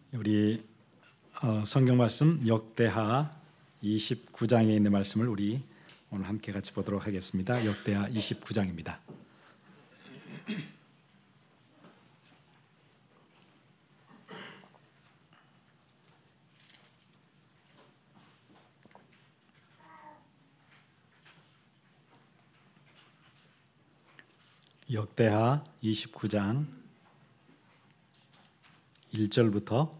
우리 성경 말씀 역대하 29장에 있는 말씀을 우리 오늘 함께 같이 보도록 하겠습니다. 역대하 29장입니다. 역대하 29장 1절부터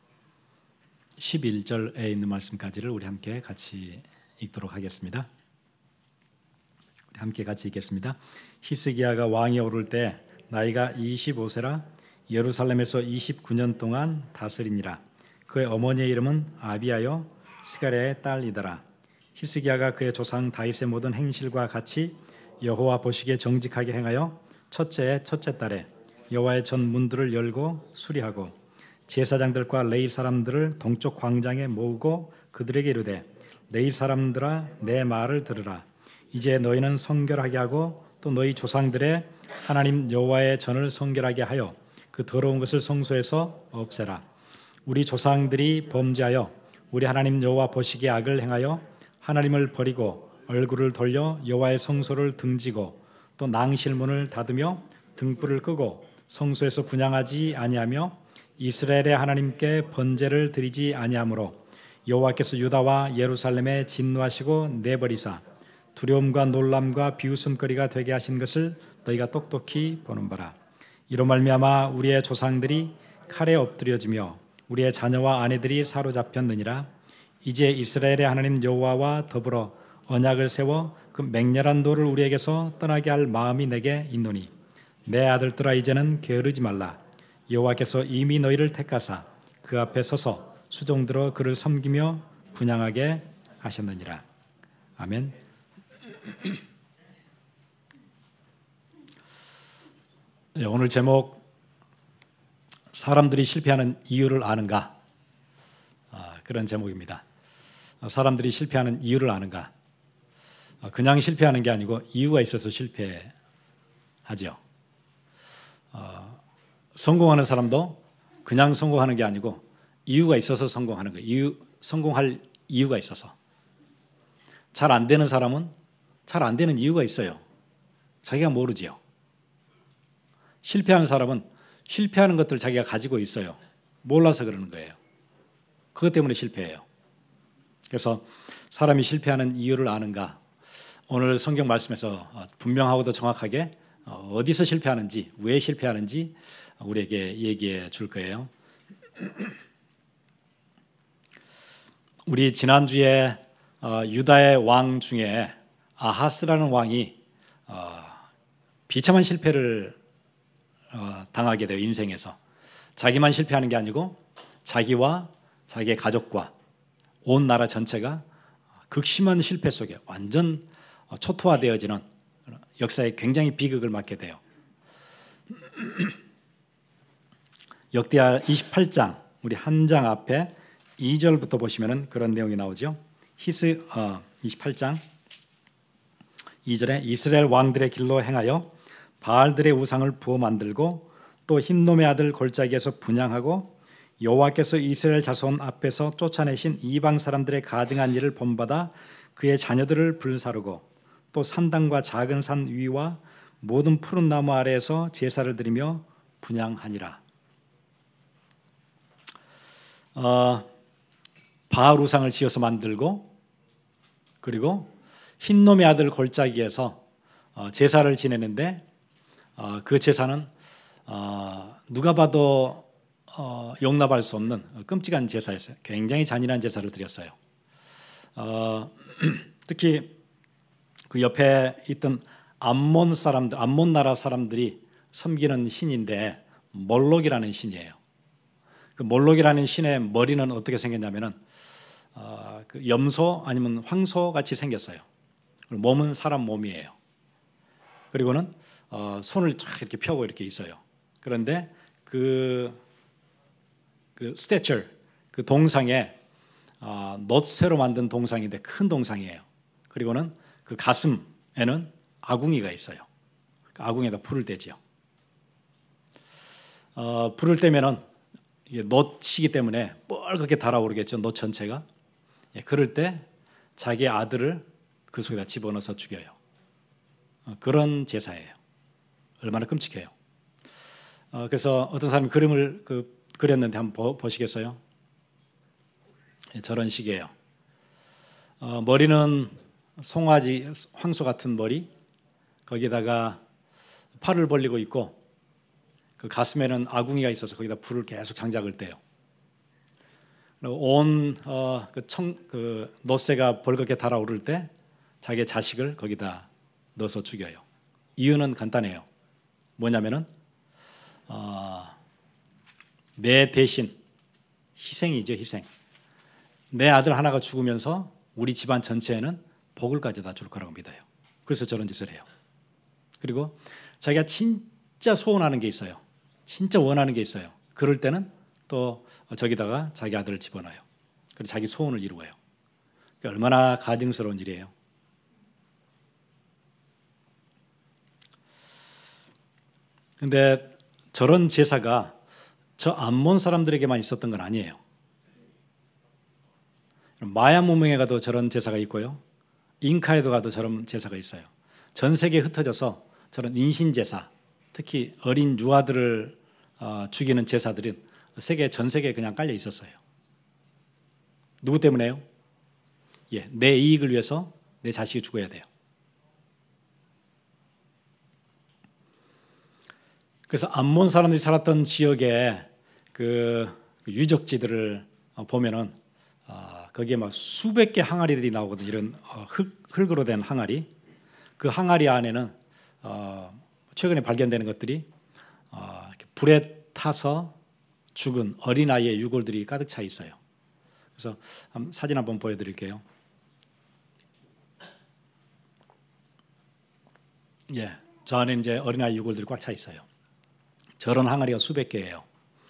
11절에 있는 말씀까지를 우리 함께 같이 읽도록 하겠습니다. 우리 함께 같이 읽겠습니다. 히스기야가 왕에 오를 때 나이가 25세라 예루살렘에서 29년 동안 다스리니라. 그의 어머니의 이름은 아비야요 스가랴의 딸이더라. 히스기야가 그의 조상 다윗의 모든 행실과 같이 여호와 보시기에 정직하게 행하여 첫째의 첫째 달에 여호와의 전 문들을 열고 수리하고 제사장들과 레위 사람들을 동쪽 광장에 모으고 그들에게 이르되 레위 사람들아 내 말을 들으라. 이제 너희는 성결하게 하고 또 너희 조상들의 하나님 여호와의 전을 성결하게 하여 그 더러운 것을 성소에서 없애라. 우리 조상들이 범죄하여 우리 하나님 여호와 보시기에 악을 행하여 하나님을 버리고 얼굴을 돌려 여호와의 성소를 등지고 또 낭실문을 닫으며 등불을 끄고 성소에서 분향하지 아니하며 이스라엘의 하나님께 번제를 드리지 아니하므로 여호와께서 유다와 예루살렘에 진노하시고 내버리사 두려움과 놀람과 비웃음거리가 되게 하신 것을 너희가 똑똑히 보는 바라. 이로 말미암아 우리의 조상들이 칼에 엎드려지며 우리의 자녀와 아내들이 사로잡혔느니라. 이제 이스라엘의 하나님 여호와와 더불어 언약을 세워 그 맹렬한 도를 우리에게서 떠나게 할 마음이 내게 있노니 내 아들들아 이제는 게으르지 말라. 여호와께서 이미 너희를 택하사 그 앞에 서서 수종들어 그를 섬기며 분향하게 하셨느니라. 아멘. 네, 오늘 제목 사람들이 실패하는 이유를 아는가? 그런 제목입니다. 사람들이 실패하는 이유를 아는가? 그냥 실패하는 게 아니고 이유가 있어서 실패하죠. 성공하는 사람도 그냥 성공하는 게 아니고 이유가 있어서 성공하는 거예요. 성공할 이유가 있어서. 잘 안 되는 사람은 잘 안 되는 이유가 있어요. 자기가 모르지요. 실패하는 사람은 실패하는 것들 자기가 가지고 있어요. 몰라서 그러는 거예요. 그것 때문에 실패해요. 그래서 사람이 실패하는 이유를 아는가? 오늘 성경 말씀에서 분명하고도 정확하게 어디서 실패하는지, 왜 실패하는지 우리에게 얘기해 줄 거예요. 우리 지난주에 유다의 왕 중에 아하스라는 왕이 비참한 실패를 당하게 돼요. 인생에서. 자기만 실패하는 게 아니고 자기와 자기의 가족과 온 나라 전체가 극심한 실패 속에 완전 초토화되어지는 역사에 굉장히 비극을 맞게 돼요. 역대하 28장 우리 한 장 앞에 2절부터 보시면 그런 내용이 나오죠. 28장 2절에 이스라엘 왕들의 길로 행하여 바알들의 우상을 부어 만들고 또 흰놈의 아들 골짜기에서 분향하고 여호와께서 이스라엘 자손 앞에서 쫓아내신 이방 사람들의 가증한 일을 본받아 그의 자녀들을 불사르고 또 산당과 작은 산 위와 모든 푸른 나무 아래에서 제사를 드리며 분향하니라. 바알 우상을 지어서 만들고 그리고 흰놈의 아들 골짜기에서 제사를 지내는데 그 제사는 누가 봐도 용납할 수 없는 끔찍한 제사였어요. 굉장히 잔인한 제사를 드렸어요. 특히 그 옆에 있던 암몬 나라 사람들이 섬기는 신인데 몰록이라는 신이에요. 그 몰록이라는 신의 머리는 어떻게 생겼냐면은 그 염소 아니면 황소 같이 생겼어요. 몸은 사람 몸이에요. 그리고는 손을 쫙 이렇게 펴고 이렇게 있어요. 그런데 그 스태처 그 동상에 놋쇠로 만든 동상인데 큰 동상이에요. 그리고는 그 가슴에는 아궁이가 있어요. 그 아궁이에다 불을 떼지요. 불을 떼면은 이게 놋이기 때문에 뻘겋게 달아오르겠죠. 놋 전체가. 그럴 때 자기 아들을 그 속에다 집어넣어서 죽여요. 그런 제사예요. 얼마나 끔찍해요. 그래서 어떤 사람이 그림을 그렸는데 한번 보시겠어요? 저런 식이에요. 머리는 송아지, 황소 같은 머리, 거기다가 팔을 벌리고 있고 그 가슴에는 아궁이가 있어서 거기다 불을 계속 장작을 떼요. 온 놋새가 벌겋게 달아오를 때 자기의 자식을 거기다 넣어서 죽여요. 이유는 간단해요. 뭐냐면은 내 대신 희생이죠, 희생. 내 아들 하나가 죽으면서 우리 집안 전체에는 복을 가져다 줄 거라고 믿어요. 그래서 저런 짓을 해요. 그리고 자기가 진짜 소원하는 게 있어요. 진짜 원하는 게 있어요. 그럴 때는 또 저기다가 자기 아들을 집어넣어요. 그리고 자기 소원을 이루어요. 얼마나 가증스러운 일이에요. 근데 저런 제사가 저 암몬 사람들에게만 있었던 건 아니에요. 마야 문명에 가도 저런 제사가 있고요. 잉카에도 가도 저런 제사가 있어요. 전 세계에 흩어져서 저런 인신제사, 특히 어린 유아들을 죽이는 제사들은 전 세계에 그냥 깔려 있었어요. 누구 때문에요? 내 이익을 위해서 내 자식이 죽어야 돼요. 그래서 암몬 사람들이 살았던 지역의 그 유적지들을 보면은 거기에 막 수백 개 항아리들이 나오거든요. 이런 흙으로 된 항아리. 그 항아리 안에는 최근에 발견되는 것들이 불에 타서 죽은 어린아이의 유골들이 가득 차 있어요. 그래서 사진 한번 보여드릴게요. 저 안에 이제 어린아이 유골들이 꽉 차 있어요. 저런 항아리가 수백 개예요.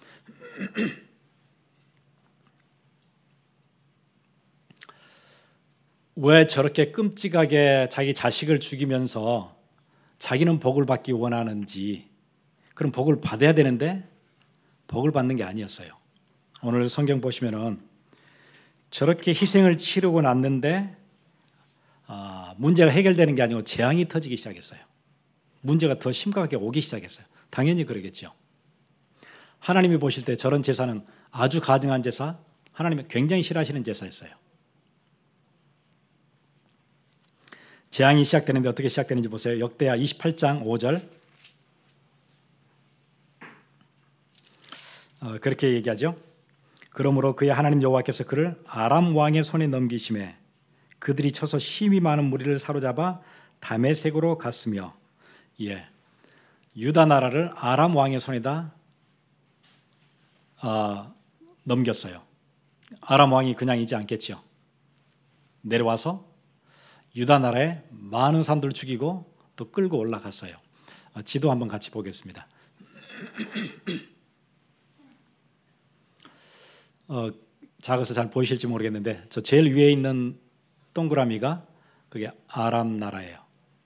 왜 저렇게 끔찍하게 자기 자식을 죽이면서 자기는 복을 받기 원하는지, 그럼 복을 받아야 되는데 복을 받는 게 아니었어요. 오늘 성경 보시면은 저렇게 희생을 치르고 났는데 문제가 해결되는 게 아니고 재앙이 터지기 시작했어요. 문제가 더 심각하게 오기 시작했어요. 당연히 그러겠죠. 하나님이 보실 때 저런 제사는 아주 가증한 제사, 하나님이 굉장히 싫어하시는 제사였어요. 재앙이 시작되는데 어떻게 시작되는지 보세요. 역대하 28장 5절. 그렇게 얘기하죠. 그러므로 그의 하나님 여호와께서 그를 아람 왕의 손에 넘기심에 그들이 쳐서 힘이 많은 무리를 사로잡아 다메섹으로 갔으며, 유다 나라를 아람 왕의 손에다 넘겼어요. 아람 왕이 그냥 있지 않겠죠. 내려와서 유다 나라에 많은 사람들을 죽이고 또 끌고 올라갔어요. 지도 한번 같이 보겠습니다. 작아서 잘 보이실지 모르겠는데 저 제일 위에 있는 동그라미가 그게 아람 나라예요.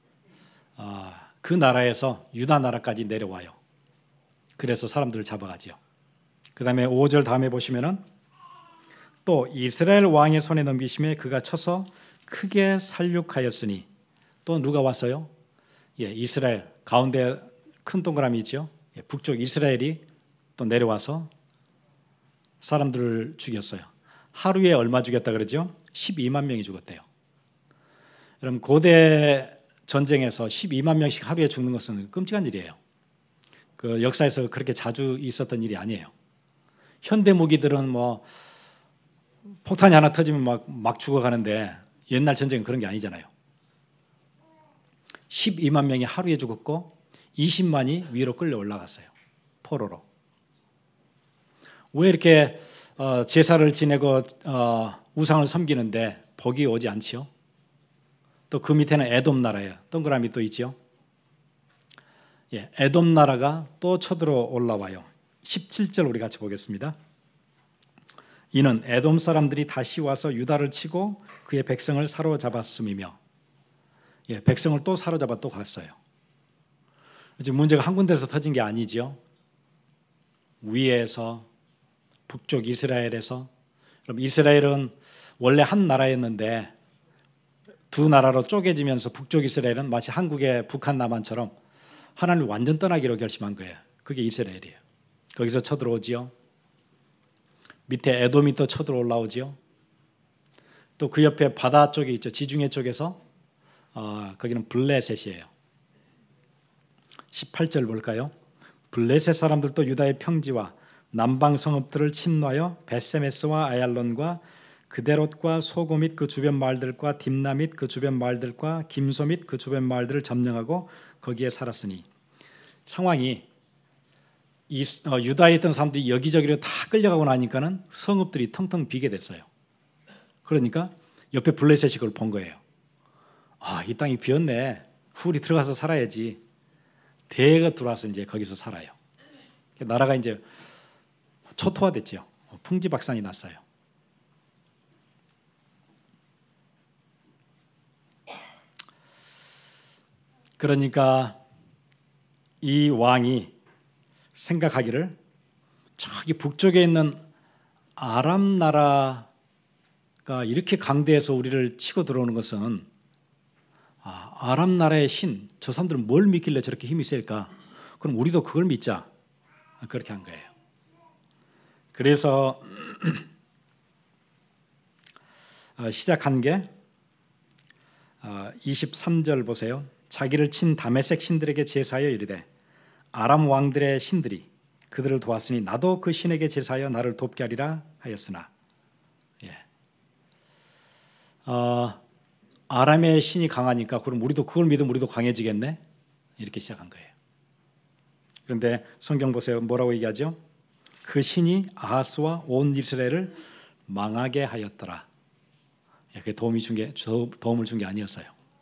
그 나라에서 유다 나라까지 내려와요. 그래서 사람들을 잡아가지요. 그 다음에 5절 다음에 보시면은 또 이스라엘 왕의 손에 넘기심에 그가 쳐서 크게 살육하였으니, 또 누가 왔어요? 이스라엘 가운데 큰 동그라미 있죠. 북쪽 이스라엘이 또 내려와서 사람들을 죽였어요. 하루에 얼마 죽였다 그러죠? 12만 명이 죽었대요. 여러분, 고대 전쟁에서 12만 명씩 하루에 죽는 것은 끔찍한 일이에요. 그 역사에서 그렇게 자주 있었던 일이 아니에요. 현대 무기들은 뭐 폭탄이 하나 터지면 막 죽어가는데 옛날 전쟁은 그런 게 아니잖아요. 12만 명이 하루에 죽었고 20만이 위로 끌려 올라갔어요. 포로로. 왜 이렇게 제사를 지내고 우상을 섬기는데 복이 오지 않지요? 또 그 밑에는 에돔 나라예요. 동그라미 또 있지요. 에돔 나라가 또 쳐들어 올라와요. 17절 우리 같이 보겠습니다. 이는 에돔 사람들이 다시 와서 유다를 치고 그의 백성을 사로잡았음이며, 백성을 또 사로잡아 또 갔어요. 지금 문제가 한 군데서 터진 게 아니죠. 위에서 북쪽 이스라엘에서, 그럼 이스라엘은 원래 한 나라였는데 두 나라로 쪼개지면서 북쪽 이스라엘은 마치 한국의 북한 남한처럼 하나님을 완전 떠나기로 결심한 거예요. 그게 이스라엘이에요. 거기서 쳐들어오지요. 밑에 에돔이 또 쳐들어올라오지요. 또 그 옆에 바다 쪽에 있죠. 지중해 쪽에서 거기는 블레셋이에요. 18절 볼까요? 블레셋 사람들도 유다의 평지와 남방 성읍들을 침노하여 벳세메스와 아얄론과 그데롯과 소고 및 그 주변 마을들과 딥나 및 그 주변 마을들과 김소 및 그 주변 마을들을 점령하고 거기에 살았으니, 상황이 유다에 있던 사람들이 여기저기로 다 끌려가고 나니까는 성읍들이 텅텅 비게 됐어요. 그러니까 옆에 블레셋이 그걸 본 거예요. 이 땅이 비었네. 우리 들어가서 살아야지. 대거 들어와서 이제 거기서 살아요. 나라가 이제 초토화됐죠. 풍지박산이 났어요. 그러니까 이 왕이 생각하기를 저기 북쪽에 있는 아람 나라가 이렇게 강대해서 우리를 치고 들어오는 것은 아람 나라의 신, 저 사람들은 뭘 믿길래 저렇게 힘이 셀까? 그럼 우리도 그걸 믿자. 그렇게 한 거예요. 그래서 시작한 게 23절 보세요. 자기를 친 다메섹 신들에게 제사하여 이르되 아람 왕들의 신들이 그들을 도왔으니 나도 그 신에게 제사하여 나를 돕게 하리라 하였으나, 아람의 신이 강하니까 그럼 우리도 그걸 믿으면 우리도 강해지겠네? 이렇게 시작한 거예요. 그런데 성경 보세요. 뭐라고 얘기하죠? 그 신이 아하스와 온 이스라엘을 망하게 하였더라. 그게 도움을 준 게 아니었어요.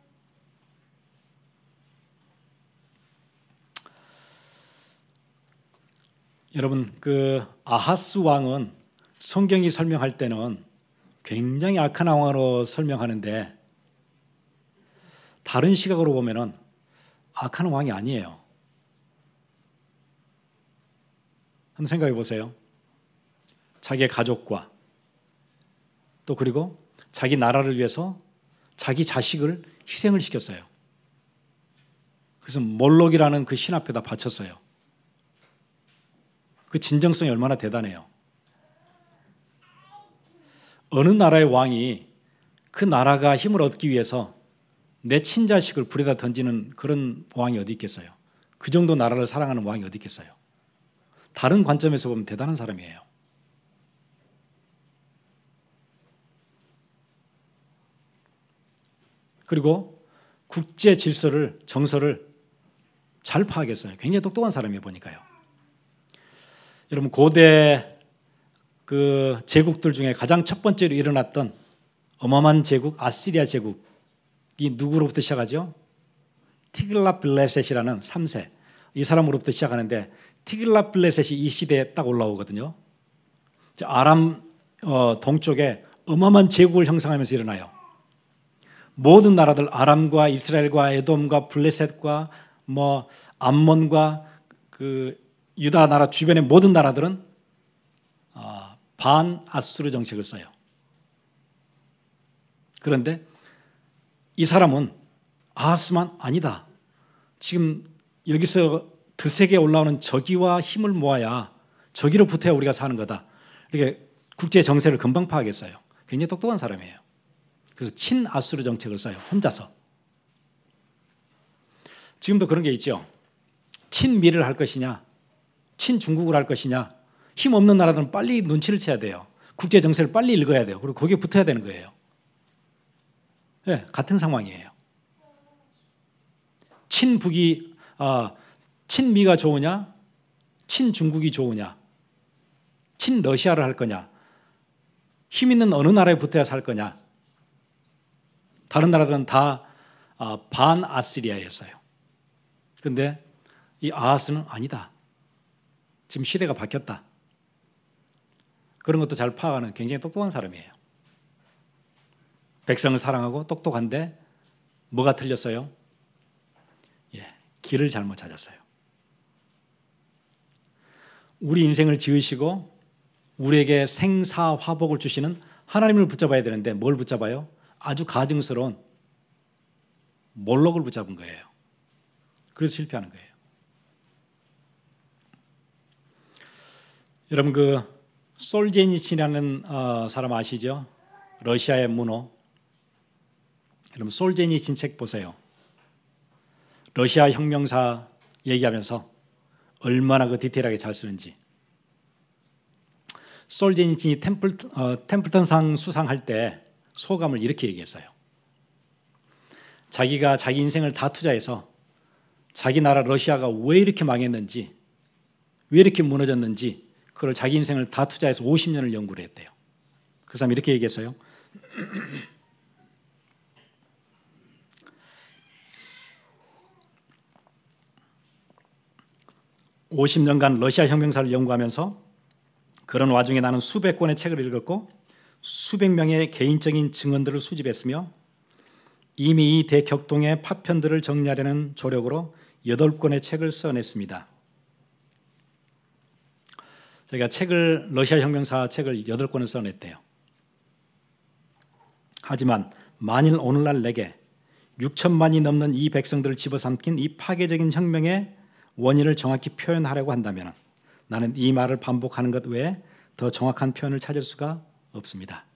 여러분, 그 아하스 왕은 성경이 설명할 때는 굉장히 악한 왕으로 설명하는데 다른 시각으로 보면은 악한 왕이 아니에요. 한번 생각해 보세요. 자기의 가족과 또 그리고 자기 나라를 위해서 자기 자식을 희생을 시켰어요. 그래서 몰록이라는 그 신 앞에다 바쳤어요. 그 진정성이 얼마나 대단해요. 어느 나라의 왕이 그 나라가 힘을 얻기 위해서 내 친자식을 불에다 던지는 그런 왕이 어디 있겠어요? 그 정도 나라를 사랑하는 왕이 어디 있겠어요? 다른 관점에서 보면 대단한 사람이에요. 그리고 국제 질서를, 정서를 잘 파악했어요. 굉장히 똑똑한 사람이에요, 보니까요. 여러분, 고대 그 제국들 중에 가장 첫 번째로 일어났던 어마어마한 제국, 아시리아 제국이 누구로부터 시작하죠? 티글랏빌레셋이라는 3세, 이 사람으로부터 시작하는데 티글랏빌레셋이 이 시대에 딱 올라오거든요. 아람 동쪽에 어마어마한 제국을 형성하면서 일어나요. 모든 나라들, 아람과 이스라엘과 에돔과 블레셋과 암몬과 그 유다 나라 주변의 모든 나라들은 반아수르 정책을 써요. 그런데 이 사람은 아하스만 아니다. 지금 여기서 드세게 올라오는 저기와 힘을 모아야 저기로 붙어야 우리가 사는 거다. 이렇게 국제 정세를 금방 파악했어요. 굉장히 똑똑한 사람이에요. 그래서 친아수르 정책을 써요. 혼자서. 지금도 그런 게 있죠. 친미를 할 것이냐, 친중국을 할 것이냐. 힘없는 나라들은 빨리 눈치를 채야 돼요. 국제 정세를 빨리 읽어야 돼요. 그리고 거기에 붙어야 되는 거예요. 네, 같은 상황이에요. 친미가 좋으냐, 친중국이 좋으냐, 친러시아를 할 거냐, 힘 있는 어느 나라에 붙어야 살 거냐. 다른 나라들은 다 반아시리아였어요. 그런데 이 아하스는 아니다. 지금 시대가 바뀌었다. 그런 것도 잘 파악하는 굉장히 똑똑한 사람이에요. 백성을 사랑하고 똑똑한데 뭐가 틀렸어요? 길을 잘못 찾았어요. 우리 인생을 지으시고 우리에게 생사화복을 주시는 하나님을 붙잡아야 되는데 뭘 붙잡아요? 아주 가증스러운 몰록을 붙잡은 거예요. 그래서 실패하는 거예요. 여러분 그 솔제니친이라는 사람 아시죠? 러시아의 문호. 여러분 솔제니친 책 보세요. 러시아 혁명사 얘기하면서 얼마나 그 디테일하게 잘 쓰는지. 솔제니친이 템플턴상 수상할 때 소감을 이렇게 얘기했어요. 자기가 자기 인생을 다 투자해서 자기 나라 러시아가 왜 이렇게 망했는지, 왜 이렇게 무너졌는지 그걸 자기 인생을 다 투자해서 50년을 연구를 했대요. 그 사람이 이렇게 얘기했어요. 50년간 러시아 혁명사를 연구하면서 그런 와중에 나는 수백 권의 책을 읽었고 수백 명의 개인적인 증언들을 수집했으며 이미 이 대격동의 파편들을 정리하려는 조력으로 8권의 책을 써냈습니다. 저희가 러시아 혁명사 책을 8권을 써냈대요. 하지만 만일 오늘날 내게 6천만이 넘는 이 백성들을 집어삼킨 이 파괴적인 혁명의 원인을 정확히 표현하려고 한다면 나는 이 말을 반복하는 것 외에 더 정확한 표현을 찾을 수가 없습니다.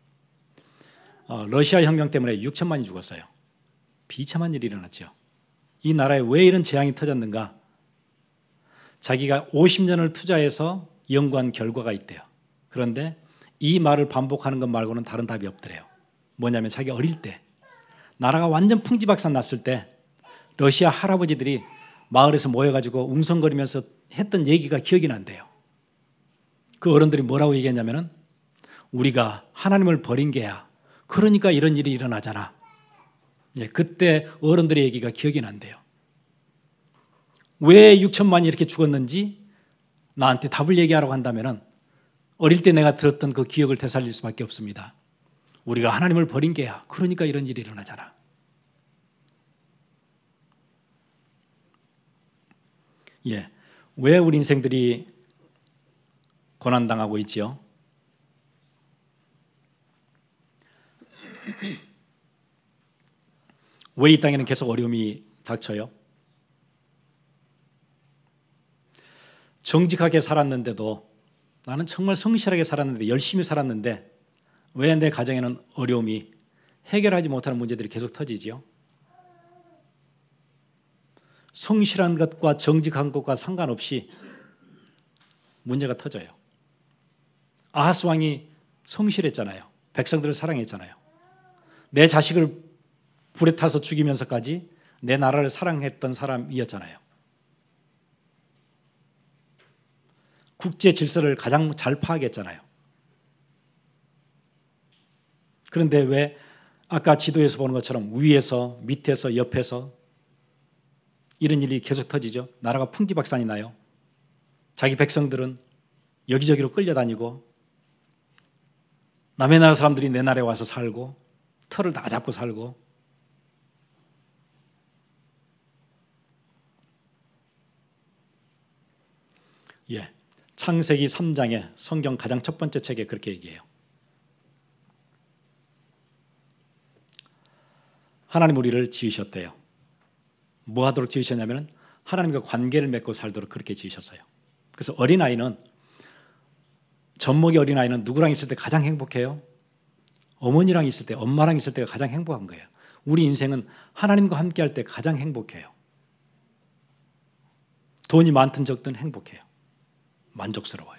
러시아 혁명 때문에 6천만이 죽었어요. 비참한 일이 일어났죠. 이 나라에 왜 이런 재앙이 터졌는가? 자기가 50년을 투자해서 연구한 결과가 있대요. 그런데 이 말을 반복하는 것 말고는 다른 답이 없더래요. 뭐냐면 자기 어릴 때 나라가 완전 풍지박산 났을 때 러시아 할아버지들이 마을에서 모여가지고 웅성거리면서 했던 얘기가 기억이 난대요. 그 어른들이 뭐라고 얘기했냐면은 우리가 하나님을 버린 게야. 그러니까 이런 일이 일어나잖아. 예, 그때 어른들의 얘기가 기억이 난대요. 왜 6천만이 이렇게 죽었는지 나한테 답을 얘기하라고 한다면은 어릴 때 내가 들었던 그 기억을 되살릴 수밖에 없습니다. 우리가 하나님을 버린 게야. 그러니까 이런 일이 일어나잖아. 예, 왜 우리 인생들이 고난당하고 있지요? 왜 이 땅에는 계속 어려움이 닥쳐요? 정직하게 살았는데도 나는 정말 성실하게 살았는데 열심히 살았는데 왜 내 가정에는 어려움이 해결하지 못하는 문제들이 계속 터지지요? 성실한 것과 정직한 것과 상관없이 문제가 터져요. 아하스 왕이 성실했잖아요. 백성들을 사랑했잖아요. 내 자식을 불에 타서 죽이면서까지 내 나라를 사랑했던 사람이었잖아요. 국제 질서를 가장 잘 파악했잖아요. 그런데 왜 아까 지도에서 보는 것처럼 위에서 밑에서 옆에서 이런 일이 계속 터지죠? 나라가 풍지박산이 나요. 자기 백성들은 여기저기로 끌려다니고 남의 나라 사람들이 내 나라에 와서 살고 털을 다 잡고 살고 예, 창세기 3장에 성경 가장 첫 번째 책에 그렇게 얘기해요. 하나님 우리를 지으셨대요. 뭐 하도록 지으셨냐면 하나님과 관계를 맺고 살도록 그렇게 지으셨어요. 그래서 어린아이는 젖먹이 어린아이는 누구랑 있을 때 가장 행복해요? 어머니랑 있을 때, 엄마랑 있을 때가 가장 행복한 거예요. 우리 인생은 하나님과 함께 할 때 가장 행복해요. 돈이 많든 적든 행복해요. 만족스러워요.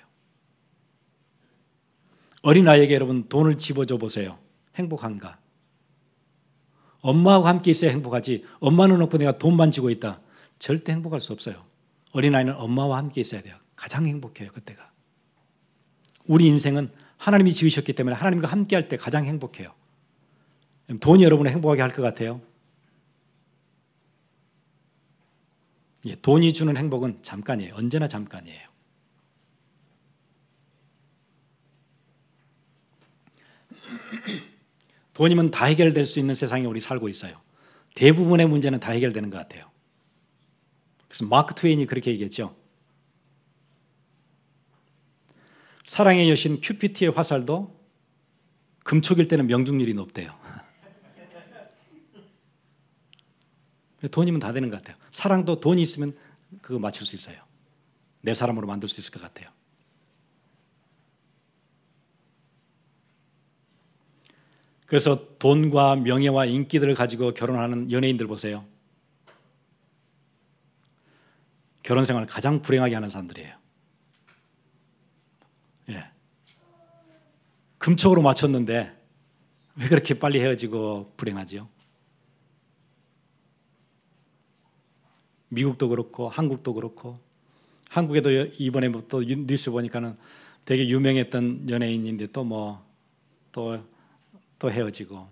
어린아이에게 여러분 돈을 집어줘 보세요. 행복한가? 엄마하고 함께 있어야 행복하지 엄마는 없고 내가 돈만 쥐고 있다. 절대 행복할 수 없어요. 어린아이는 엄마와 함께 있어야 돼요. 가장 행복해요. 그때가. 우리 인생은 하나님이 지으셨기 때문에 하나님과 함께 할 때 가장 행복해요. 돈이 여러분을 행복하게 할 것 같아요? 예, 돈이 주는 행복은 잠깐이에요. 언제나 잠깐이에요. 돈이면 다 해결될 수 있는 세상에 우리 살고 있어요. 대부분의 문제는 다 해결되는 것 같아요. 그래서 마크 트웨인이 그렇게 얘기했죠. 사랑의 여신 큐피트의 화살도 금촉일 때는 명중률이 높대요. 돈이면 다 되는 것 같아요. 사랑도 돈이 있으면 그거 맞출 수 있어요. 내 사람으로 만들 수 있을 것 같아요. 그래서 돈과 명예와 인기들을 가지고 결혼하는 연예인들 보세요. 결혼 생활을 가장 불행하게 하는 사람들이에요. 예. 금촉으로 맞췄는데 왜 그렇게 빨리 헤어지고 불행하지요? 미국도 그렇고 한국도 그렇고, 한국에도 이번에 또 뉴스 보니까는 되게 유명했던 연예인인데 또 헤어지고.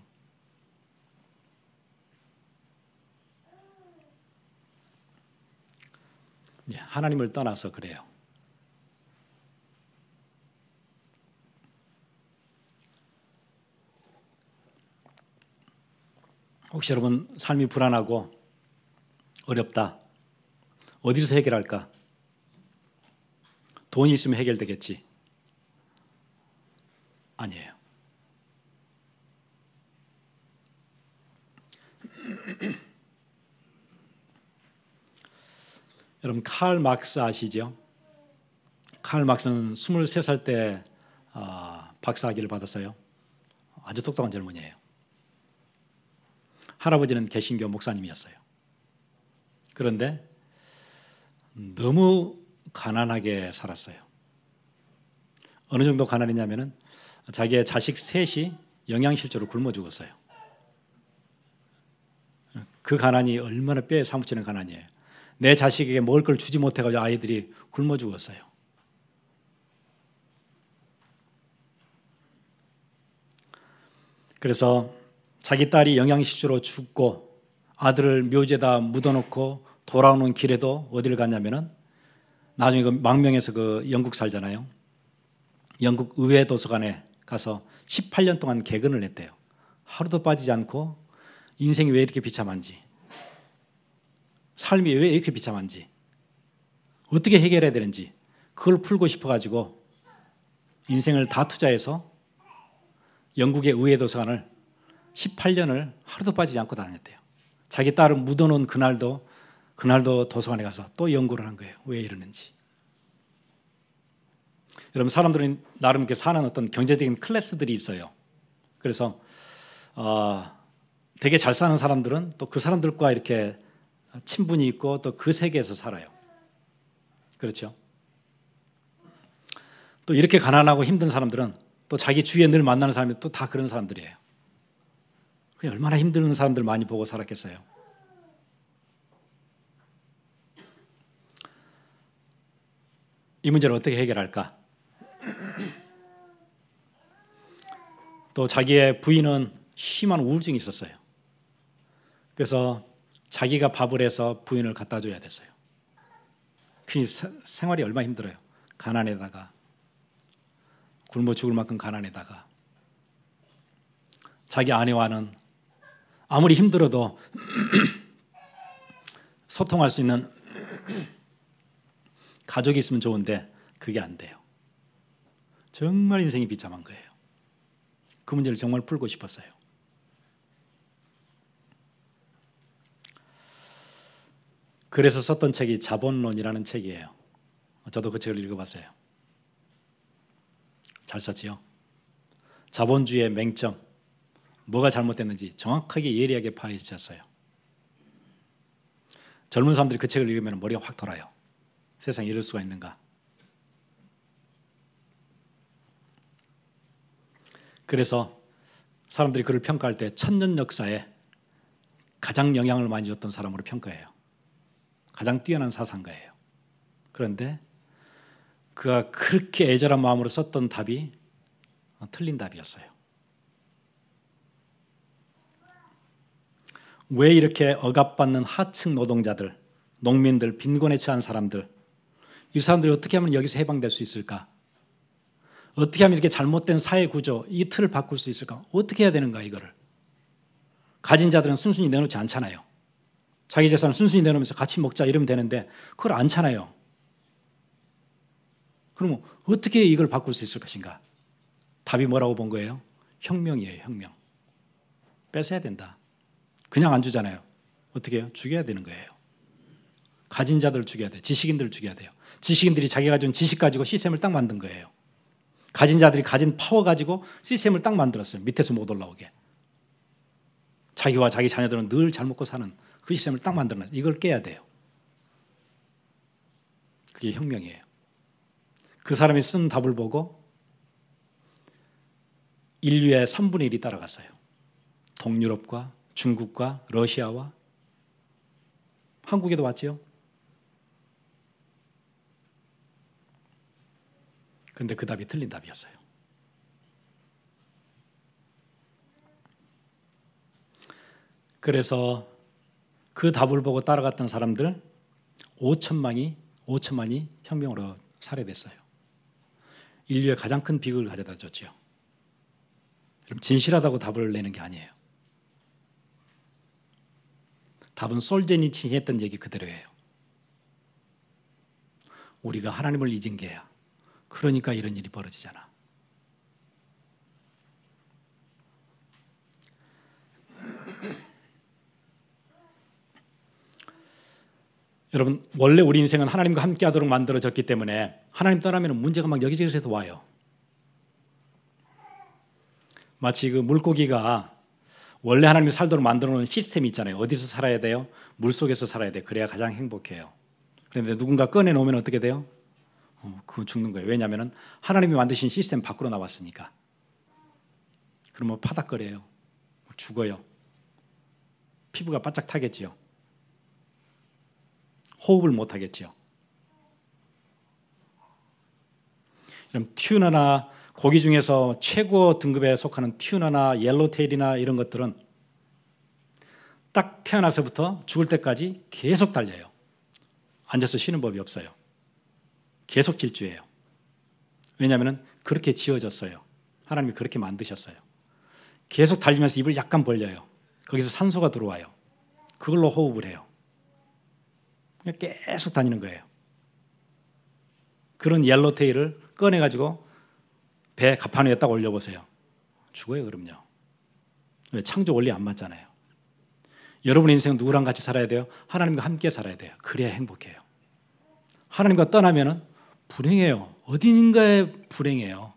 하나님을 떠나서 그래요. 혹시 여러분 삶이 불안하고 어렵다, 어디서 해결할까? 돈이 있으면 해결되겠지? 아니에요. 여러분 칼 막스 아시죠? 칼 막스는 23살 때 박사학위를 받았어요. 아주 똑똑한 젊은이에요. 할아버지는 개신교 목사님이었어요. 그런데 너무 가난하게 살았어요. 어느 정도 가난했냐면은 자기의 자식 셋이 영양실조로 굶어 죽었어요. 그 가난이 얼마나 뼈에 사무치는 가난이에요. 내 자식에게 먹을 걸 주지 못해가지고 아이들이 굶어 죽었어요. 그래서 자기 딸이 영양실조로 죽고 아들을 묘지에다 묻어놓고 돌아오는 길에도 어디를 갔냐면은, 나중에 그 망명해서 그 영국 살잖아요. 영국 의회 도서관에 가서 18년 동안 개근을 했대요. 하루도 빠지지 않고 인생이 왜 이렇게 비참한지, 삶이 왜 이렇게 비참한지, 어떻게 해결해야 되는지 그걸 풀고 싶어가지고 인생을 다 투자해서 영국의 의회 도서관을 18년을 하루도 빠지지 않고 다녔대요. 자기 딸을 묻어놓은 그날도 도서관에 가서 또 연구를 한 거예요. 왜 이러는지. 여러분, 사람들은 나름 이렇게 사는 어떤 경제적인 클래스들이 있어요. 그래서 되게 잘 사는 사람들은 또 그 사람들과 이렇게 친분이 있고 또 그 세계에서 살아요. 그렇죠? 또 이렇게 가난하고 힘든 사람들은 또 자기 주위에 늘 만나는 사람이 또 다 그런 사람들이에요. 얼마나 힘든 사람들 많이 보고 살았겠어요. 이 문제를 어떻게 해결할까? 또 자기의 부인은 심한 우울증이 있었어요. 그래서 자기가 밥을 해서 부인을 갖다 줘야 됐어요. 그 생활이 얼마나 힘들어요. 가난에다가, 굶어 죽을 만큼 가난에다가, 자기 아내와는 아무리 힘들어도 소통할 수 있는 가족이 있으면 좋은데 그게 안 돼요. 정말 인생이 비참한 거예요. 그 문제를 정말 풀고 싶었어요. 그래서 썼던 책이 자본론이라는 책이에요. 저도 그 책을 읽어봤어요. 잘 썼지요? 자본주의의 맹점, 뭐가 잘못됐는지 정확하게 예리하게 파헤쳐 주셨어요. 젊은 사람들이 그 책을 읽으면 머리가 확 돌아요. 세상에 이럴 수가 있는가. 그래서 사람들이 그를 평가할 때 천년 역사에 가장 영향을 많이 줬던 사람으로 평가해요. 가장 뛰어난 사상가예요. 그런데 그가 그렇게 애절한 마음으로 썼던 답이 틀린 답이었어요. 왜 이렇게 억압받는 하층 노동자들, 농민들, 빈곤에 처한 사람들, 이 사람들이 어떻게 하면 여기서 해방될 수 있을까? 어떻게 하면 이렇게 잘못된 사회 구조, 이 틀을 바꿀 수 있을까? 어떻게 해야 되는가 이거를. 가진 자들은 순순히 내놓지 않잖아요. 자기 재산을 순순히 내놓으면서 같이 먹자 이러면 되는데 그걸 않잖아요. 그러면 어떻게 이걸 바꿀 수 있을 것인가? 답이 뭐라고 본 거예요? 혁명이에요, 혁명. 뺏어야 된다. 그냥 안 주잖아요. 어떻게 해요? 죽여야 되는 거예요. 가진 자들을 죽여야 돼요. 지식인들을 죽여야 돼요. 지식인들이 자기가 가진 지식 가지고 시스템을 딱 만든 거예요. 가진 자들이 가진 파워 가지고 시스템을 딱 만들었어요. 밑에서 못 올라오게. 자기와 자기 자녀들은 늘 잘 먹고 사는 그 시스템을 딱 만들어놨어요. 이걸 깨야 돼요. 그게 혁명이에요. 그 사람이 쓴 답을 보고 인류의 3분의 1이 따라갔어요. 동유럽과 중국과 러시아와 한국에도 왔지요. 그런데 그 답이 틀린 답이었어요. 그래서 그 답을 보고 따라갔던 사람들 5천만이 혁명으로 살해됐어요. 인류의 가장 큰 비극을 가져다 줬죠. 그럼 진실하다고 답을 내는 게 아니에요. 답은 솔제니친이 했던 얘기 그대로예요. 우리가 하나님을 잊은 게야. 그러니까 이런 일이 벌어지잖아. 여러분, 원래 우리 인생은 하나님과 함께 하도록 만들어졌기 때문에 하나님 떠나면 문제가 막 여기저기서 와요. 마치 그 물고기가 원래 하나님이 살도록 만들어 놓은 시스템이 있잖아요. 어디서 살아야 돼요? 물속에서 살아야 돼. 그래야 가장 행복해요. 그런데 누군가 꺼내놓으면 어떻게 돼요? 그건 죽는 거예요. 왜냐하면 하나님이 만드신 시스템 밖으로 나왔으니까. 그러면 파닥거려요. 죽어요. 피부가 바짝 타겠지요. 호흡을 못 하겠지요. 그럼 튜너나 고기 중에서 최고 등급에 속하는 튜너나 옐로테일이나 이런 것들은 딱 태어나서부터 죽을 때까지 계속 달려요. 앉아서 쉬는 법이 없어요. 계속 질주해요. 왜냐하면 그렇게 지어졌어요. 하나님이 그렇게 만드셨어요. 계속 달리면서 입을 약간 벌려요. 거기서 산소가 들어와요. 그걸로 호흡을 해요. 계속 다니는 거예요. 그런 옐로테일을 꺼내가지고 배 갑판 위에 딱 올려보세요. 죽어요, 그럼요. 왜? 창조 원리 안 맞잖아요. 여러분의 인생은 누구랑 같이 살아야 돼요? 하나님과 함께 살아야 돼요. 그래야 행복해요. 하나님과 떠나면 불행해요. 어딘가에 불행해요.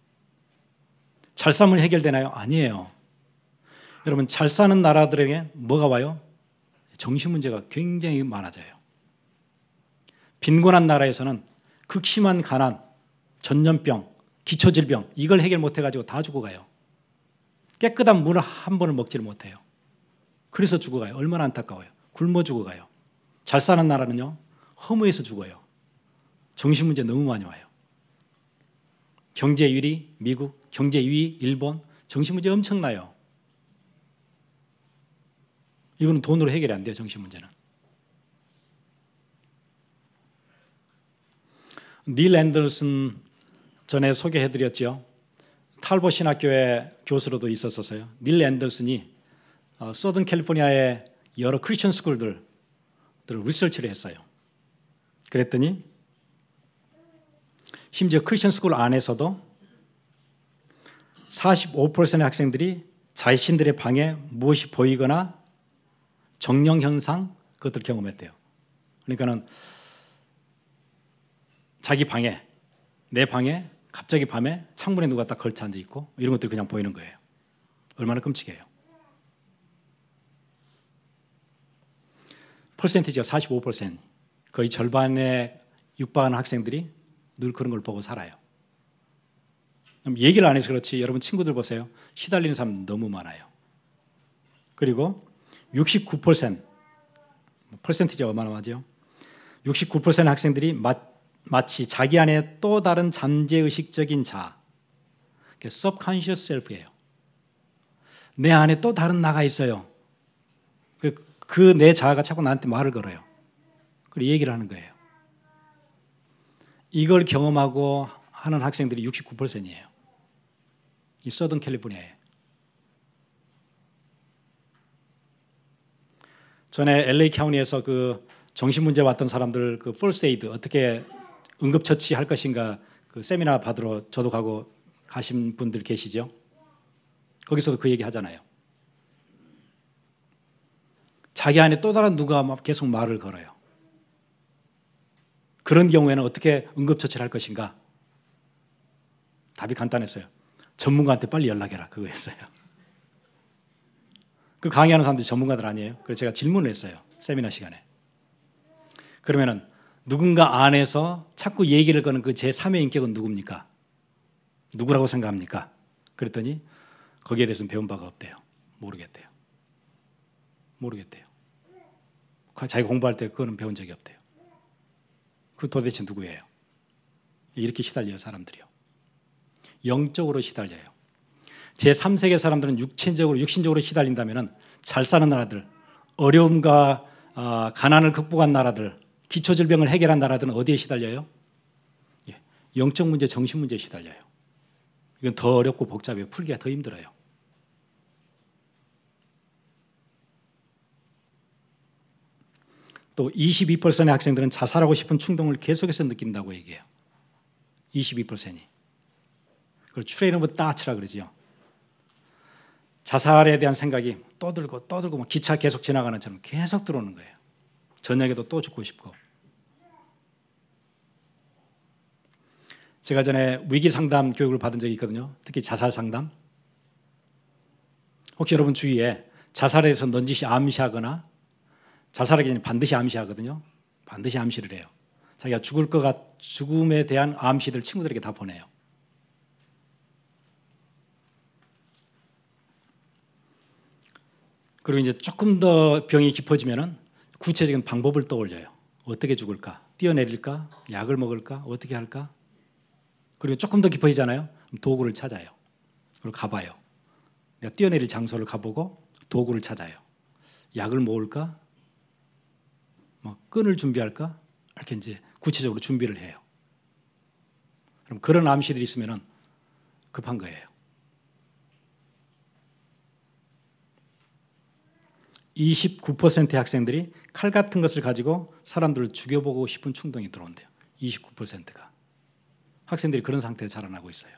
잘 살면 해결되나요? 아니에요. 여러분, 잘 사는 나라들에게 뭐가 와요? 정신 문제가 굉장히 많아져요. 빈곤한 나라에서는 극심한 가난, 전염병, 기초질병 이걸 해결 못해가지고 다 죽어가요. 깨끗한 물 한 번을 먹지를 못해요. 그래서 죽어가요. 얼마나 안타까워요. 굶어 죽어가요. 잘 사는 나라는요, 허무해서 죽어요. 정신 문제 너무 많이 와요. 경제 1위 미국, 경제 2위 일본, 정신 문제 엄청나요. 이거는 돈으로 해결이 안 돼요, 정신 문제는. 닐 앤더슨 전에 소개해드렸죠. 탈보 신학교의 교수로도 있었어요. 닐 앤더슨이 서든 캘리포니아의 여러 크리스천 스쿨들을 리서치를 했어요. 그랬더니 심지어 크리스천 스쿨 안에서도 45%의 학생들이 자신들의 방에 무엇이 보이거나 정령 현상 그것들을 경험했대요. 그러니까는 자기 방에, 내 방에 갑자기 밤에 창문에 누가 딱 걸쳐 앉아 있고 이런 것들이 그냥 보이는 거예요. 얼마나 끔찍해요. 퍼센티지가 45%, 거의 절반에 육박하는 학생들이 늘 그런 걸 보고 살아요. 그럼 얘기를 안 해서 그렇지 여러분 친구들 보세요. 시달리는 사람 너무 많아요. 그리고 69%, 퍼센티지가 어마어마하죠. 69%의 학생들이 마치 자기 안에 또 다른 잠재의식적인 자아, subconscious self예요. 내 안에 또 다른 나가 있어요. 그 내 자아가 자꾸 나한테 말을 걸어요. 그리고 얘기를 하는 거예요. 이걸 경험하고 하는 학생들이 69%이에요. 이 서든 캘리포니아에. 전에 LA 카운티에서 그 정신문제 왔던 사람들 그 퍼스트 에이드 어떻게 응급처치할 것인가 그 세미나 받으러 저도 가고 가신 분들 계시죠? 거기서도 그 얘기 하잖아요. 자기 안에 또 다른 누가 막 계속 말을 걸어요. 그런 경우에는 어떻게 응급처치를 할 것인가? 답이 간단했어요. 전문가한테 빨리 연락해라. 그거였어요. 그 강의하는 사람들이 전문가들 아니에요? 그래서 제가 질문을 했어요. 세미나 시간에. 그러면은 누군가 안에서 자꾸 얘기를 거는 그 제3의 인격은 누굽니까? 누구라고 생각합니까? 그랬더니 거기에 대해서는 배운 바가 없대요. 모르겠대요. 자기 공부할 때 그거는 배운 적이 없대요. 그 도대체 누구예요? 이렇게 시달려요, 사람들이요. 영적으로 시달려요. 제3세계 사람들은 육신적으로 시달린다면 잘 사는 나라들, 어려움과 가난을 극복한 나라들, 기초질병을 해결한 나라들은 어디에 시달려요? 영적 문제, 정신 문제에 시달려요. 이건 더 어렵고 복잡해요. 풀기가 더 힘들어요. 또 22%의 학생들은 자살하고 싶은 충동을 계속해서 느낀다고 얘기해요. 22%이. 그걸 트레이닝 오브 따츠라 그러지요. 자살에 대한 생각이 또 들고 막 기차 계속 지나가는 것처럼 계속 들어오는 거예요. 저녁에도 또 죽고 싶고. 제가 전에 위기 상담 교육을 받은 적이 있거든요. 특히 자살 상담. 혹시 여러분 주위에 자살에 대해서 넌지시 암시하거나 자살하기 전에 반드시 암시하거든요. 반드시 암시를 해요. 자기가 죽음에 대한 암시들 친구들에게 다 보내요. 그리고 이제 조금 더 병이 깊어지면은 구체적인 방법을 떠올려요. 어떻게 죽을까? 뛰어내릴까? 약을 먹을까? 어떻게 할까? 그리고 조금 더 깊어지잖아요. 그럼 도구를 찾아요. 그리고 가봐요. 내가 뛰어내릴 장소를 가보고 도구를 찾아요. 약을 모을까? 뭐 끈을 준비할까? 이렇게 이제 구체적으로 준비를 해요. 그럼 그런 암시들이 있으면은 급한 거예요. 29%의 학생들이 칼 같은 것을 가지고 사람들을 죽여보고 싶은 충동이 들어온대요. 29%가. 학생들이 그런 상태에 자라나고 있어요.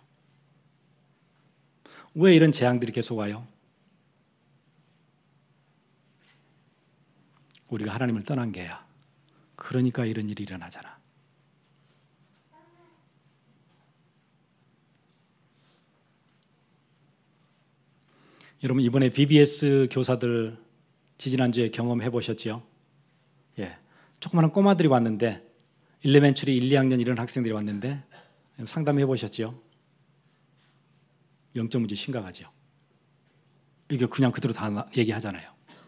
왜 이런 재앙들이 계속 와요? 우리가 하나님을 떠난 게야. 그러니까 이런 일이 일어나잖아. 여러분 이번에 BBS 교사들 지지난주에 경험해 보셨지요? 예, 조그마한 꼬마들이 왔는데 일레멘추리 1, 2학년 이런 학생들이 왔는데 상담해 보셨지요? 영적 문제 심각하죠. 이게 그냥 그대로 다 얘기하잖아요.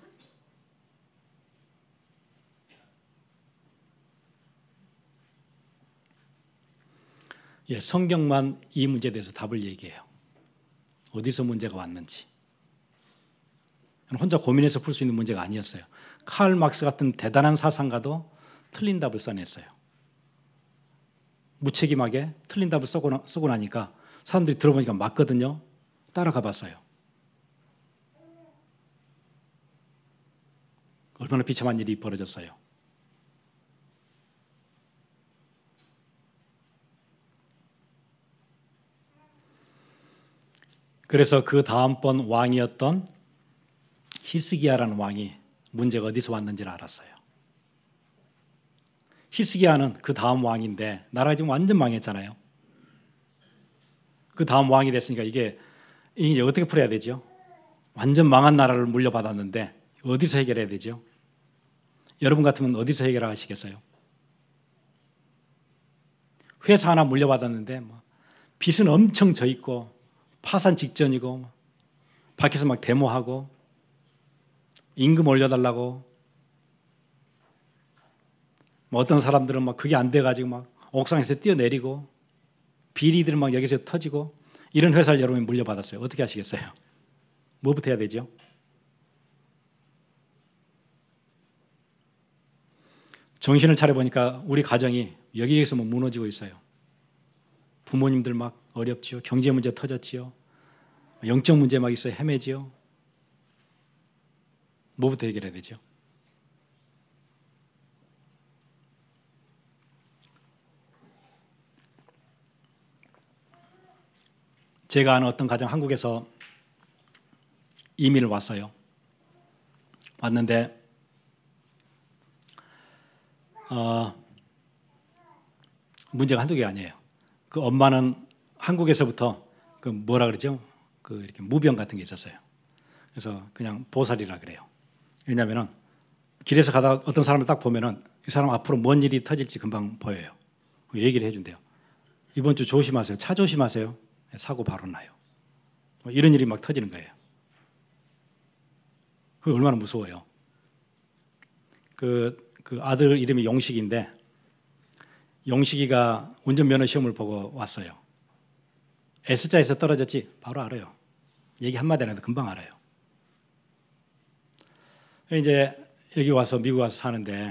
예, 성경만 이 문제에 대해서 답을 얘기해요. 어디서 문제가 왔는지. 혼자 고민해서 풀 수 있는 문제가 아니었어요. 칼 막스 같은 대단한 사상가도 틀린 답을 써냈어요. 무책임하게 틀린 답을 쓰고 나니까 사람들이 들어보니까 맞거든요. 따라가 봤어요. 얼마나 비참한 일이 벌어졌어요. 그래서 그 다음번 왕이었던 히스기야라는 왕이 문제가 어디서 왔는지를 알았어요. 히스기야는 그 다음 왕인데 나라가 지금 완전 망했잖아요. 그 다음 왕이 됐으니까 이게 어떻게 풀어야 되죠? 완전 망한 나라를 물려받았는데 어디서 해결해야 되죠? 여러분 같으면 어디서 해결하시겠어요? 회사 하나 물려받았는데 빚은 엄청 져 있고 파산 직전이고 밖에서 막 데모하고 임금 올려달라고 어떤 사람들은 막 그게 안 돼가지고 막 옥상에서 뛰어내리고 비리들 막 여기서 터지고 이런 회사를 여러분이 물려받았어요. 어떻게 하시겠어요? 뭐부터 해야 되죠? 정신을 차려보니까 우리 가정이 여기에서 무너지고 있어요. 부모님들 막 어렵지요. 경제 문제 터졌지요. 영적 문제 막 있어요. 헤매지요. 뭐부터 해결해야 되죠? 제가 아는 어떤 가정 한국에서 이민을 왔어요. 왔는데 문제가 한두 개가 아니에요. 그 엄마는 한국에서부터 그 뭐라 그러죠? 그 이렇게 무병 같은 게 있었어요. 그래서 그냥 보살이라 그래요. 왜냐하면은 길에서 가다가 어떤 사람을 딱 보면은 이 사람 앞으로 뭔 일이 터질지 금방 보여요. 얘기를 해준대요. 이번 주 조심하세요. 차 조심하세요. 사고 바로 나요. 이런 일이 막 터지는 거예요. 그게 얼마나 무서워요. 그 아들 이름이 용식인데 용식이가 운전면허 시험을 보고 왔어요. S자에서 떨어졌지 바로 알아요. 얘기 한마디 안 해도 금방 알아요. 이제 여기 와서 미국 와서 사는데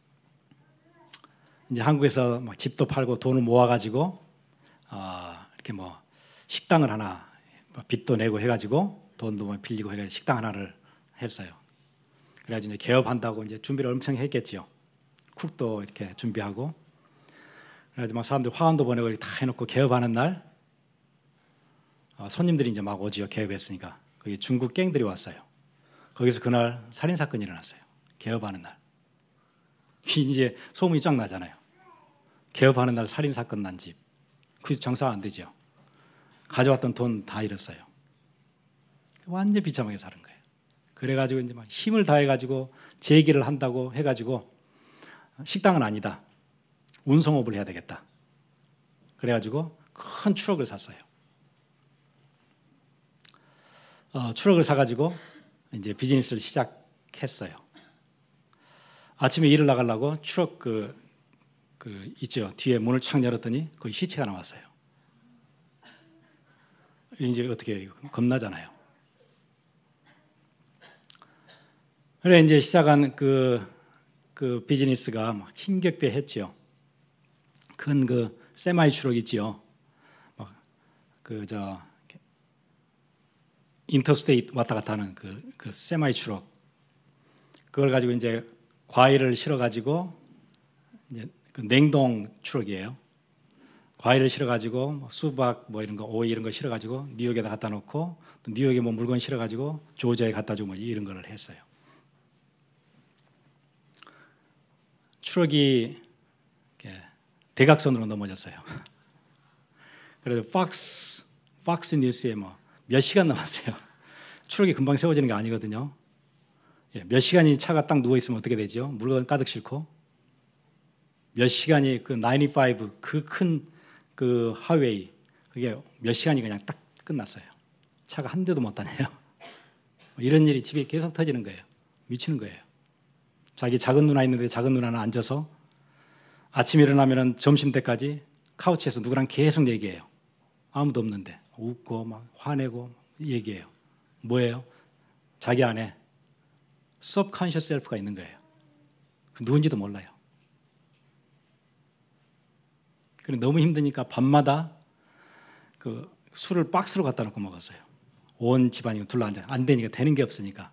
이제 한국에서 막 집도 팔고 돈을 모아가지고 이렇게 뭐 식당을 하나 빚도 내고 해가지고 돈도 뭐 빌리고 해가지고 식당 하나를 했어요. 그래가지고 이제 개업한다고 이제 준비를 엄청 했겠지요. 쿡도 이렇게 준비하고 그래가지고 막 사람들 화환도 보내고 이렇게 다 해놓고 개업하는 날 손님들이 이제 막 오지요. 개업했으니까 거기 중국 갱들이 왔어요. 거기서 그날 살인 사건이 일어났어요. 개업하는 날. 이제 소문이 쫙 나잖아요. 개업하는 날 살인 사건 난 집. 그 장사 안 되죠. 가져왔던 돈 다 잃었어요. 완전 비참하게 사는 거예요. 그래가지고 이제 막 힘을 다해가지고 재기를 한다고 해가지고 식당은 아니다. 운송업을 해야 되겠다. 그래가지고 큰 트럭을 샀어요. 트럭을 사가지고 이제 비즈니스를 시작했어요. 아침에 일을 나가려고 트럭 그 있죠. 뒤에 문을 착 열었더니 거기 시체가 나왔어요. 이제 어떻게 겁나잖아요. 그래 이제 시작한 그 비즈니스가 막 힘겹게 큰 세마이 트럭 있지요. 인터스테이트 왔다 갔다 하는 그 세마이 트럭. 그걸 가지고 이제 과일을 실어 가지고 이제 그 냉동 트럭이에요. 과일을 실어 가지고 수박 뭐 이런 거 오이 이런 거 실어 가지고 뉴욕에다 갖다 놓고 또 뉴욕에 뭐 물건 실어 가지고 조지아에 갖다 주고 뭐 이런 거를 했어요. 트럭이 대각선으로 넘어졌어요. 그래서 박스 뉴스에 뭐 몇 시간 남았어요. 트럭이 금방 세워지는 게 아니거든요. 몇 시간이 차가 딱 누워 있으면 어떻게 되죠? 물건 가득 싣고 몇 시간이 그 95 그 큰 그 하웨이 그게 몇 시간이 그냥 딱 끝났어요. 차가 한 대도 못 다녀요. 이런 일이 집에 계속 터지는 거예요. 미치는 거예요. 자기 작은 누나 있는데 작은 누나는 앉아서 아침에 일어나면 점심 때까지 카우치에서 누구랑 계속 얘기해요. 아무도 없는데 웃고 막 화내고 얘기해요. 뭐예요? 자기 안에 subconscious self가 있는 거예요. 누군지도 몰라요. 그래 너무 힘드니까 밤마다 그 술을 박스로 갖다 놓고 먹었어요. 온 집안이 둘러앉아 안 되니까 되는 게 없으니까.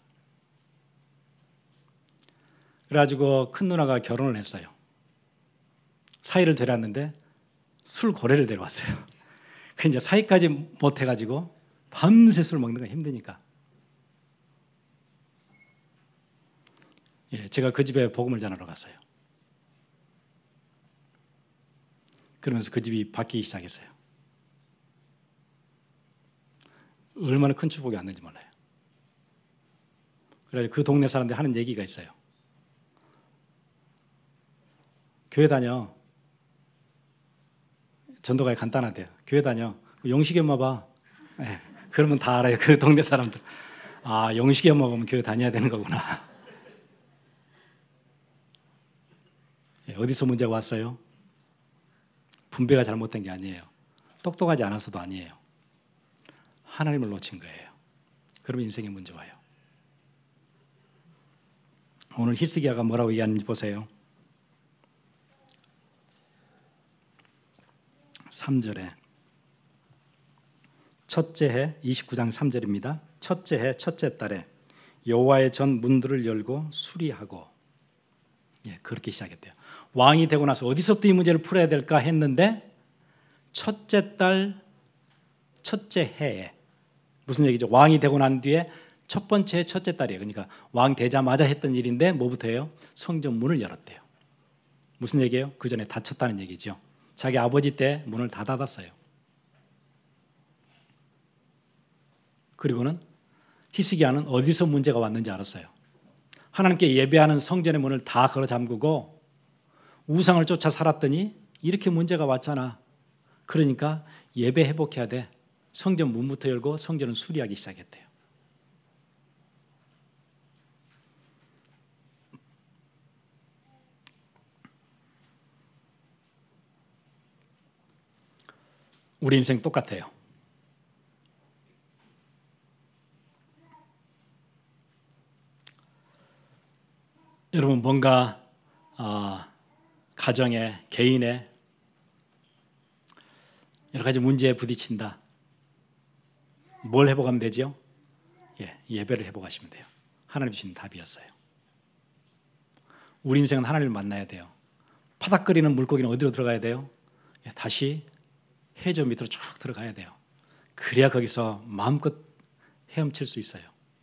그래가지고 큰 누나가 결혼을 했어요. 사위를 데려왔는데 술 고래를 데려왔어요. 그 이제 사위까지 못 해가지고 밤새 술 먹는 거 힘드니까. 제가 그 집에 복음을 전하러 갔어요. 그러면서 그 집이 바뀌기 시작했어요. 얼마나 큰 축복이 왔는지 몰라요. 그래서 그 동네 사람들이 하는 얘기가 있어요. 교회 다녀. 전도가 간단하대요. 교회 다녀. 용식이 엄마 봐. 그러면 다 알아요. 그 동네 사람들. 아, 용식이 엄마 보면 교회 다녀야 되는 거구나. 어디서 문제가 왔어요? 분배가 잘못된 게 아니에요. 똑똑하지 않아서도 아니에요. 하나님을 놓친 거예요. 그러면 인생에 문제 와요. 오늘 히스기야가 뭐라고 얘기하는지 보세요. 3절에 첫째 해 29장 3절입니다. 첫째 해 첫째 달에 여호와의 전 문들을 열고 수리하고 그렇게 시작했대요. 왕이 되고 나서 어디서부터 이 문제를 풀어야 될까 했는데 첫째 달 첫째 해에, 무슨 얘기죠? 왕이 되고 난 뒤에 첫 번째 첫째 달이에요. 그러니까 왕 되자마자 했던 일인데 뭐부터 해요? 성전 문을 열었대요. 무슨 얘기예요? 그 전에 닫혔다는 얘기죠. 자기 아버지 때 문을 다 닫았어요. 그리고는 히스기야는 어디서 문제가 왔는지 알았어요. 하나님께 예배하는 성전의 문을 다 걸어 잠그고 우상을 쫓아 살았더니 이렇게 문제가 왔잖아. 그러니까 예배 회복해야 돼. 성전 문부터 열고 성전을 수리하기 시작했대요. 우리 인생 똑같아요. 여러분 뭔가 가정에, 개인에 여러 가지 문제에 부딪힌다. 뭘 회복하면 되죠? 예배를 회복하시면 돼요. 하나님 주신 답이었어요. 우리 인생은 하나님을 만나야 돼요. 파닥거리는 물고기는 어디로 들어가야 돼요? 다시 해저 밑으로 쭉 들어가야 돼요. 그래야 거기서 마음껏 헤엄칠 수 있어요.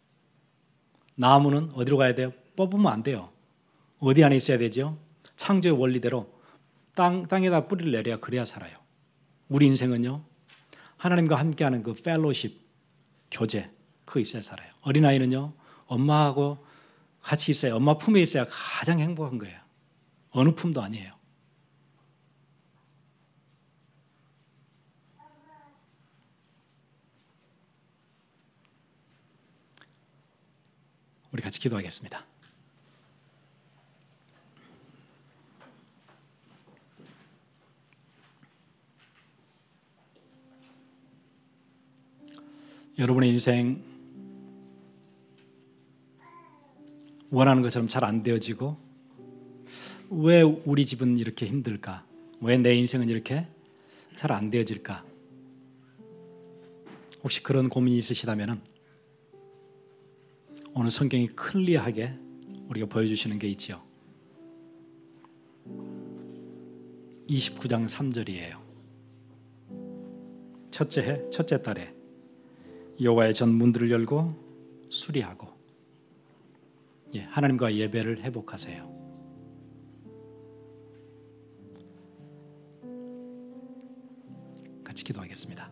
나무는 어디로 가야 돼요? 뽑으면 안 돼요. 어디 안에 있어야 되죠? 창조의 원리대로 땅에다 뿌리를 내려야 그래야 살아요. 우리 인생은요, 하나님과 함께하는 그 펠로십, 교제, 그거 있어야 살아요. 어린아이는요, 엄마하고 같이 있어야, 엄마 품에 있어야 가장 행복한 거예요. 어느 품도 아니에요. 우리 같이 기도하겠습니다. 여러분의 인생 원하는 것처럼 잘 안 되어지고 왜 우리 집은 이렇게 힘들까? 왜 내 인생은 이렇게 잘 안 되어질까? 혹시 그런 고민이 있으시다면 오늘 성경이 클리어하게 우리가 보여주시는 게 있지요. 29장 3절이에요. 첫째 해, 첫째 달에 여호와의 전 문들을 열고 수리하고 하나님과 예배를 회복하세요. 같이 기도하겠습니다.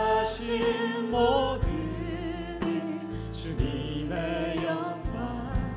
하신 모든 일 주님의 영광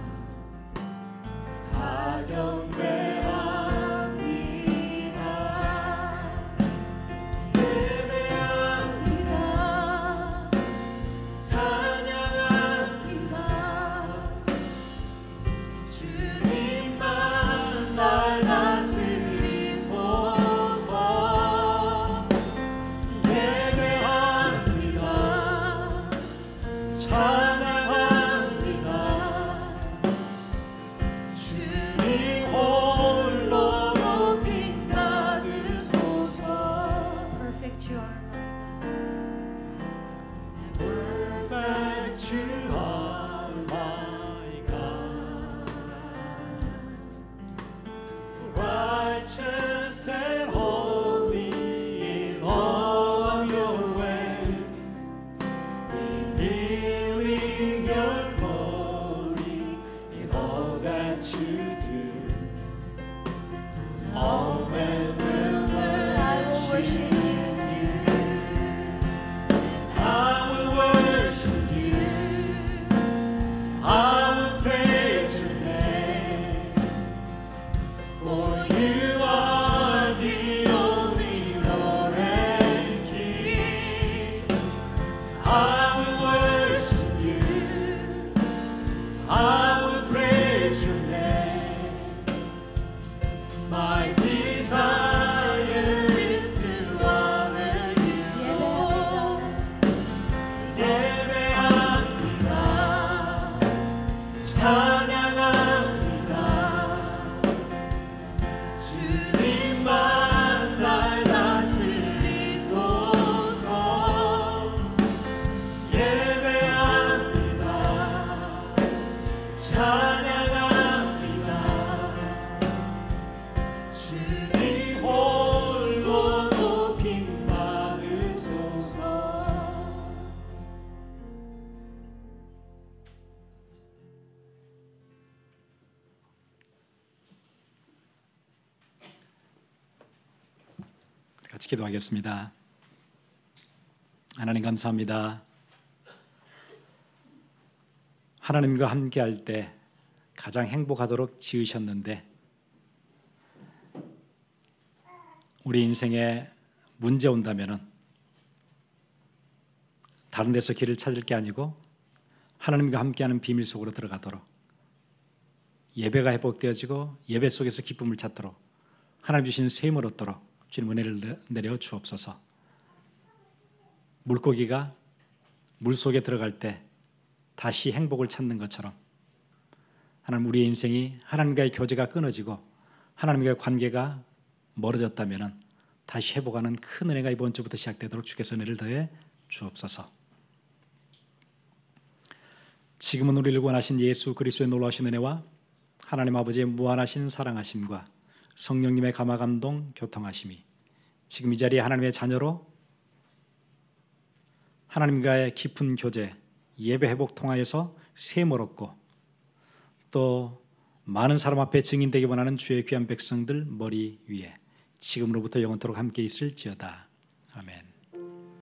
주님만 날 다스리소서. 예배합니다. 찬양합니다. 주님 홀로 높임 받으소서. 같이 기도하겠습니다. 하나님 감사합니다. 하나님과 함께할 때 가장 행복하도록 지으셨는데 우리 인생에 문제 온다면은 다른 데서 길을 찾을 게 아니고 하나님과 함께하는 비밀 속으로 들어가도록, 예배가 회복되어지고 예배 속에서 기쁨을 찾도록 하나님 주시는 셈을 얻도록 주님 은혜를 내려 주옵소서. 물고기가 물속에 들어갈 때 다시 행복을 찾는 것처럼 하나님, 우리의 인생이 하나님과의 교제가 끊어지고 하나님과의 관계가 멀어졌다면 다시 회복하는 큰 은혜가 이번 주부터 시작되도록 주께서 은혜를 더해 주옵소서. 지금은 우리를 구원하신 예수 그리스도의 놀라우신 은혜와 하나님 아버지의 무한하신 사랑하심과 성령님의 감화감동 교통하심이 지금 이 자리에 하나님의 자녀로 하나님과의 깊은 교제, 예배 회복 통하여서 셈을 얻고 또 많은 사람 앞에 증인되기 원하는 주의 귀한 백성들 머리 위에 지금으로부터 영원토록 함께 있을지어다. 아멘.